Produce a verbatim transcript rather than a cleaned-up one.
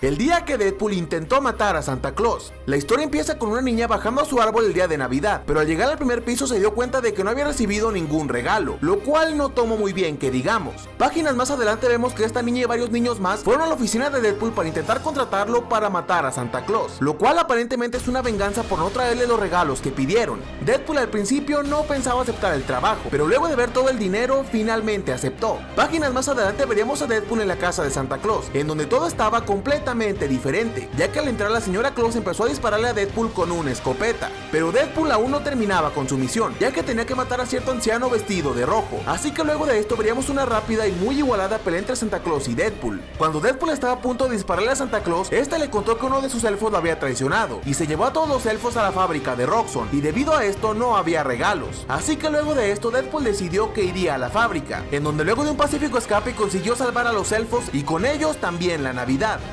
el día que Deadpool intentó matar a Santa Claus. La historia empieza con una niña bajando a su árbol el día de Navidad, pero al llegar al primer piso se dio cuenta de que no había recibido ningún regalo, lo cual no tomó muy bien que digamos. Páginas más adelante vemos que esta niña y varios niños más fueron a la oficina de Deadpool para intentar contratarlo para matar a Santa Claus, lo cual aparentemente es una venganza por no traerle los regalos que pidieron. Deadpool al principio no pensaba aceptar el trabajo, pero luego de ver todo el dinero finalmente aceptó. Páginas más adelante veríamos a Deadpool en la casa de Santa Claus, en donde todo estaba completamente diferente, ya que al entrar la señora Claus empezó a dispararle a Deadpool con una escopeta, pero Deadpool aún no terminaba con su misión, ya que tenía que matar a cierto anciano vestido de rojo. Así que luego de esto veríamos una rápida y muy igualada pelea entre Santa Claus y Deadpool. Cuando Deadpool estaba a punto de dispararle a Santa Claus, este le contó que uno de sus elfos lo había traicionado y se llevó a todos los elfos a la fábrica de Roxxon, y debido a esto no había regalos. Así que luego de esto Deadpool decidió que iría a la fábrica, en donde luego de un pacífico escape consiguió salvar a los elfos y con ellos también la Navidad.